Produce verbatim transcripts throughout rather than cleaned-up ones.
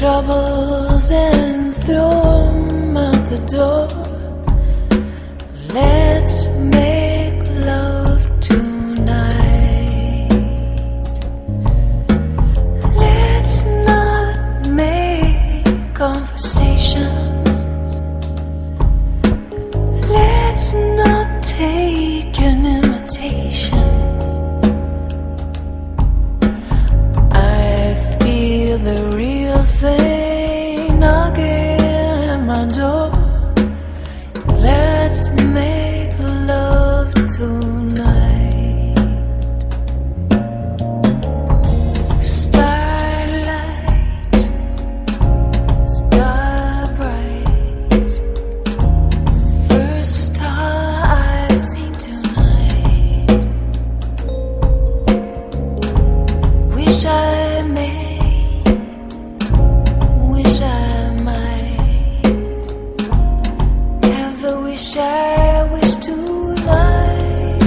troubles and throw 'em out the door. Let's make love tonight. Let's not make conversation. Let's not take an invitation. I feel the real thing knocking at my door. Let's make love tonight. Starlight, star bright, first star I've seen tonight. Wish I may, wish I might have the wish I wish tonight.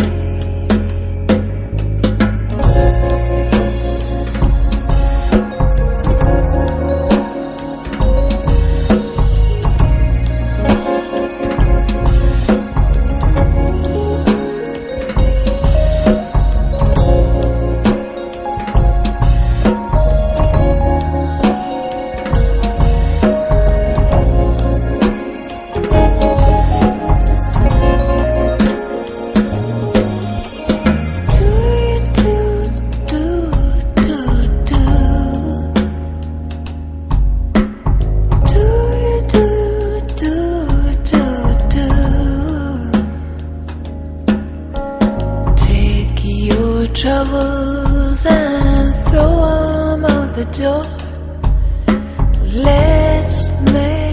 Troubles and throw 'em out the door. Let's make